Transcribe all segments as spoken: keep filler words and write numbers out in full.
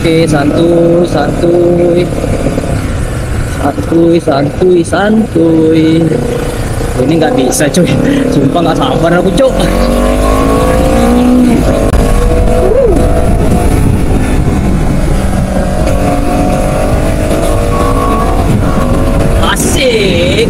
Oke, santuy, santuy, santuy, santuy, santuy. Ini nggak bisa cuy, sumpah nggak sabar aku cuy. Asik.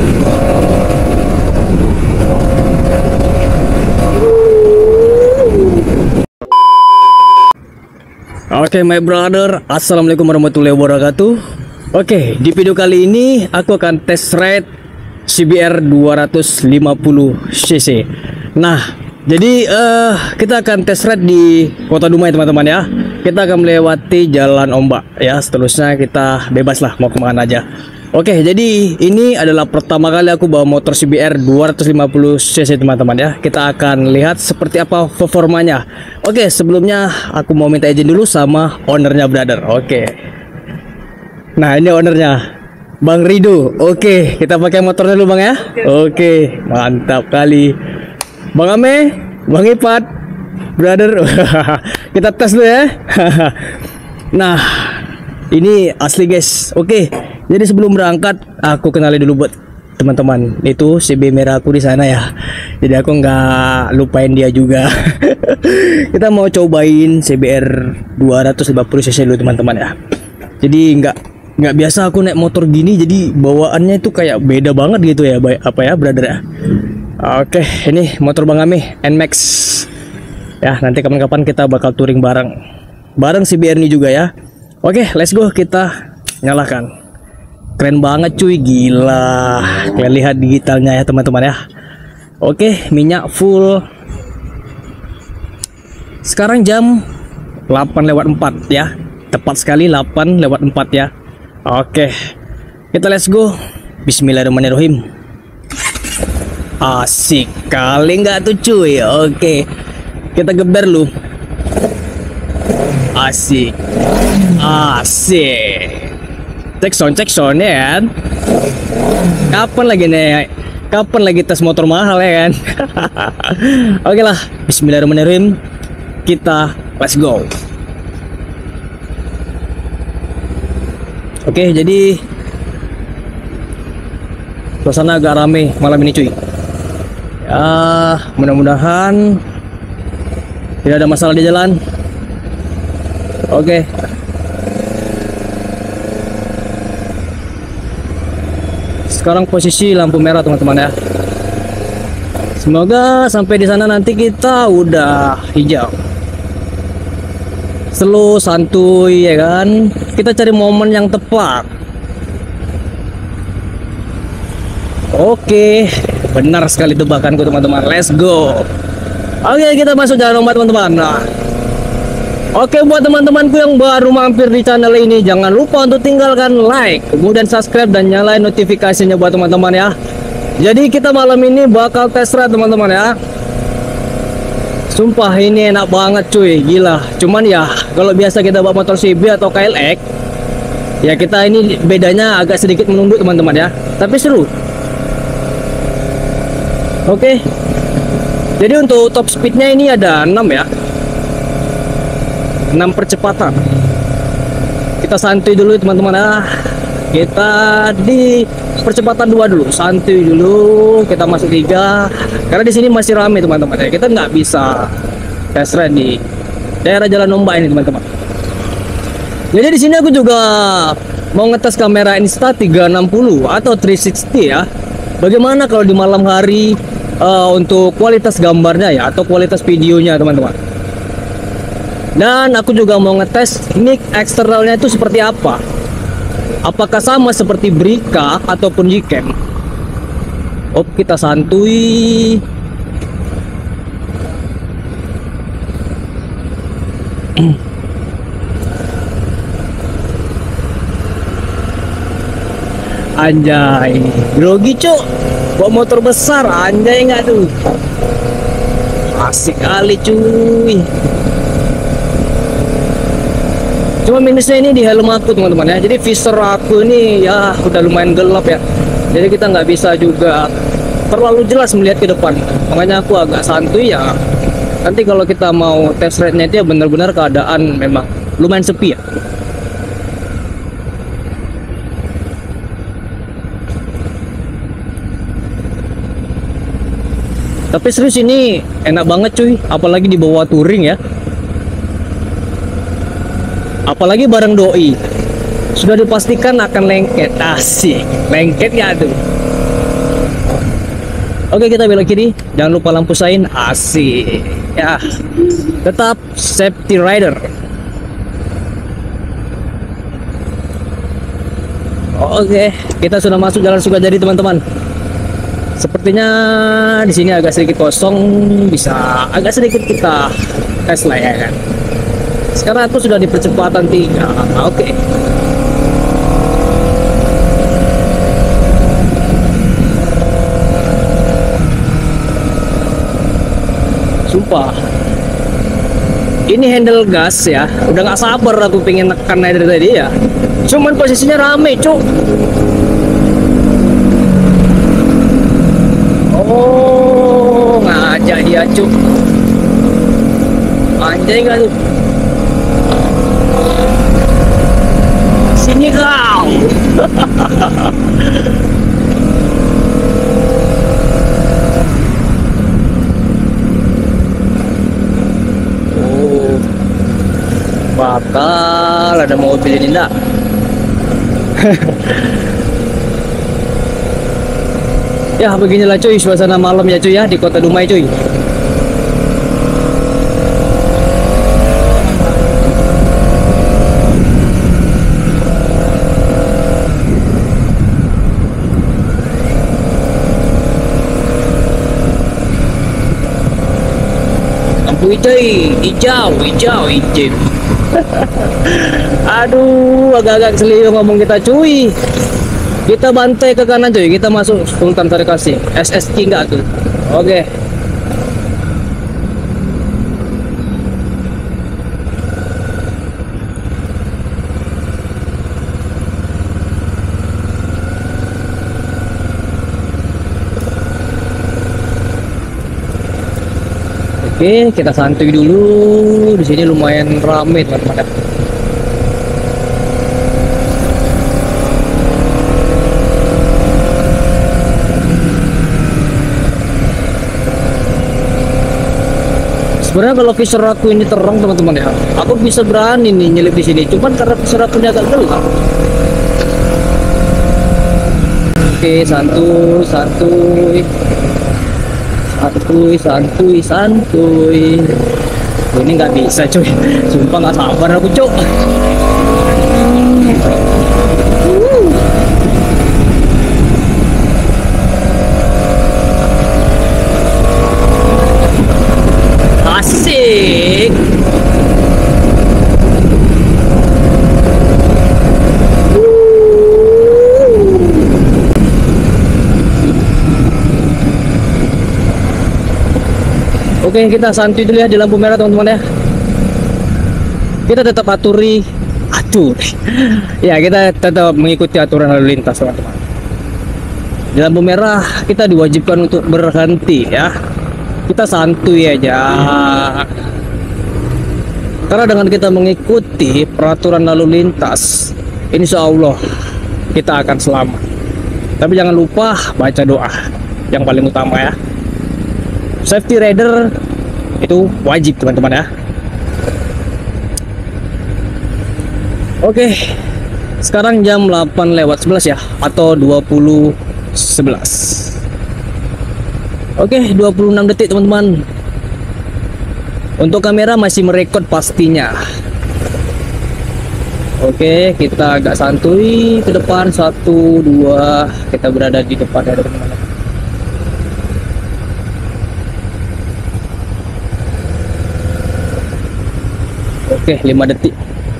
Oke, okay, my brother, assalamualaikum warahmatullahi wabarakatuh. Oke, okay, di video kali ini aku akan test ride C B R dua ratus lima puluh cc. Nah, jadi uh, kita akan test ride di Kota Dumai teman-teman ya. Kita akan melewati jalan ombak ya. Seterusnya kita bebas lah mau kemana aja. Oke, okay, jadi ini adalah pertama kali aku bawa motor C B R dua ratus lima puluh cc teman-teman ya. Kita akan lihat seperti apa performanya. Oke, okay, sebelumnya aku mau minta izin dulu sama ownernya brother. Oke, okay. Nah ini ownernya Bang Rido. Oke, okay, kita pakai motornya dulu bang ya. Oke, okay, mantap kali. Bang Ame, Bang Ipat, brother. Kita tes dulu ya. Nah, ini asli guys. Oke. Okay. Jadi sebelum berangkat aku kenali dulu buat teman-teman. Itu C B merah aku di sana ya. Jadi aku nggak lupain dia juga. Kita mau cobain C B R dua ratus lima puluh cc dulu teman-teman ya. Jadi nggak nggak biasa aku naik motor gini. Jadi bawaannya itu kayak beda banget gitu ya, apa ya brother ya. Oke, ini motor Bang Ame N Max. Ya nanti kapan-kapan kita bakal touring bareng bareng C B R ini juga ya. Oke, let's go, kita nyalakan. Keren banget cuy, gila. Kalian lihat digitalnya ya teman-teman ya. Oke, minyak full. Sekarang jam delapan lewat empat ya. Tepat sekali delapan lewat empat ya. Oke, kita let's go. Bismillahirrahmanirrahim. Asik kali nggak tuh cuy. Oke, kita geber lu. Asik. Asik. Cek sound, cek sound ya kan. Kapan lagi nih? Kapan lagi tes motor mahal ya kan? Oke lah, bismillahirrahmanirrahim. Kita let's go. Oke, jadi suasana agak rame malam ini cuy. Ya, mudah-mudahan tidak ada masalah di jalan. Oke. Sekarang posisi lampu merah teman-teman ya. Semoga sampai di sana nanti kita udah hijau. Slow, santuy ya kan. Kita cari momen yang tepat. Oke, benar sekali tebakanku teman-teman. Let's go. Oke, kita masuk jalan ombak teman-teman. Nah, oke, buat teman-temanku yang baru mampir di channel ini, jangan lupa untuk tinggalkan like, kemudian subscribe dan nyalain notifikasinya buat teman-teman ya. Jadi kita malam ini bakal tes ride teman-teman ya. Sumpah ini enak banget cuy, gila. Cuman ya kalau biasa kita bawa motor C B atau K L X, ya kita ini bedanya agak sedikit menunduk teman-teman ya. Tapi seru. Oke. Jadi untuk top speednya ini ada enam ya. enam percepatan. Kita santuy dulu teman-teman ah. Kita di percepatan dua dulu, santuy dulu. Kita masuk tiga. Karena di sini masih ramai teman-teman ya. Kita nggak bisa test ride di daerah jalan ombak ini teman-teman. Jadi di sini aku juga mau ngetes kamera Insta tiga enam puluh atau tiga enam puluh ya. Bagaimana kalau di malam hari uh, untuk kualitas gambarnya ya atau kualitas videonya teman-teman. Dan aku juga mau ngetes mic eksternalnya itu seperti apa. Apakah sama seperti Brika ataupun Gcam. Oh, kita santuy. Anjay, grogi cuk. Bawa motor besar, anjay nggak tuh. Asik kali cuy. Cuma minusnya ini di helm aku teman-teman ya. Jadi visor aku ini ya udah lumayan gelap ya. Jadi kita nggak bisa juga terlalu jelas melihat ke depan. Makanya aku agak santuy ya. Nanti kalau kita mau test ride-nya itu ya benar-benar keadaan memang lumayan sepi ya. Tapi serius ini enak banget cuy, apalagi dibawa touring ya. Apalagi bareng doi. Sudah dipastikan akan lengket. Asik, lengket ya tuh. Oke, kita belok kiri, jangan lupa lampu sein. Asik ya, tetap safety rider. Oke, kita sudah masuk Jalan Sukajadi teman-teman. Sepertinya di sini agak sedikit kosong, bisa agak sedikit kita tes lah ya kan. Sekarang aku sudah di percepatan tiga. Oke. Sumpah, ini handle gas ya, udah nggak sabar aku pengen nekan dari tadi ya. Cuman posisinya rame cuk. Oh, ngajak dia cuk. Anjay nggak tuh? Sini kau. Bakal ada mobil ini enggak? Ya beginilah cuy suasana malam ya cuy ya di Kota Dumai cuy. Lampu hijau, hijau, hijau, hijau. Aduh, agak-agak selio ngomong kita cuy. Kita bantai ke kanan cuy, kita masuk Sultan Syarif Kasih. S S K enggak tuh? Oke. Oke, kita santuy dulu. Di sini lumayan ramai teman-teman. Sebenarnya kalau visor aku ini terang teman-teman ya, aku bisa berani nih nyelip di sini. Cuman karena visor aku ini agak gelap. Oke, santuy, santuy. Santuy, santuy, santuy. Ini nggak bisa cuy, sumpah nggak sabar aku cuy. Asik. Oke, kita santuy dulu ya di lampu merah teman-teman ya. Kita tetap aturi, atur. Ya, kita tetap mengikuti aturan lalu lintas teman-teman. Di lampu merah kita diwajibkan untuk berhenti ya. Kita santuy aja. Karena dengan kita mengikuti peraturan lalu lintas, insya Allah kita akan selamat. Tapi jangan lupa baca doa yang paling utama ya. Safety rider itu wajib teman-teman ya. Oke, sekarang jam delapan lewat sebelas ya, atau dua puluh sebelas. Oke, dua puluh enam detik teman-teman. Untuk kamera masih merekod pastinya. Oke, kita agak santuy ke depan. Satu, dua, kita berada di depan ya teman-teman. Oke, lima detik.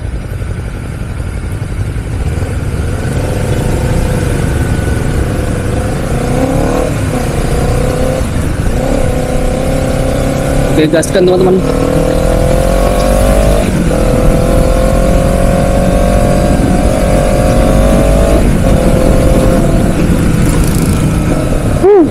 Oke, gaskan teman-teman. Hmm.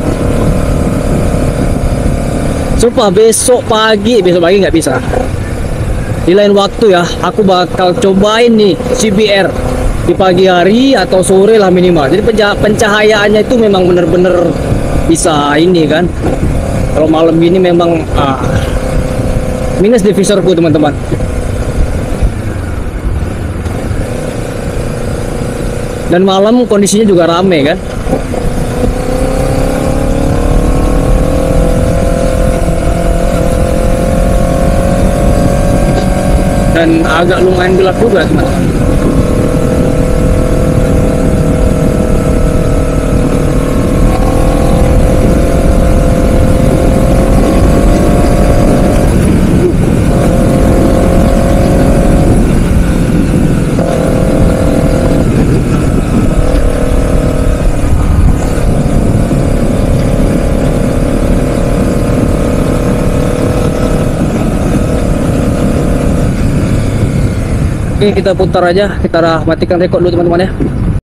Sumpah besok pagi, besok pagi nggak bisa. Di lain waktu ya, aku bakal cobain nih C B R di pagi hari atau sore lah minimal. Jadi pencahayaannya itu memang bener-bener bisa ini kan. Kalau malam gini memang ah, minus di visorku teman-teman. Dan malam kondisinya juga rame kan. Dan agak lumayan gelap juga teman-teman. Oke, kita putar aja, kita matikan record dulu teman-teman ya.